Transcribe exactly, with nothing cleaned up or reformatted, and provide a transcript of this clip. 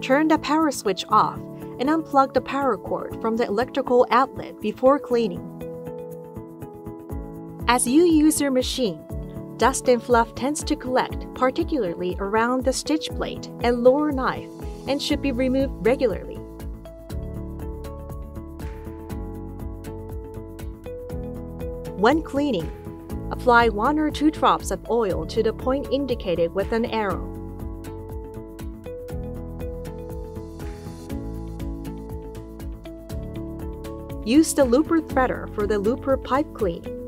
Turn the power switch off and unplug the power cord from the electrical outlet before cleaning. As you use your machine, dust and fluff tends to collect, particularly around the stitch plate and lower knife, and should be removed regularly. When cleaning, apply one or two drops of oil to the point indicated with an arrow. Use the looper threader for the looper pipe cleaning.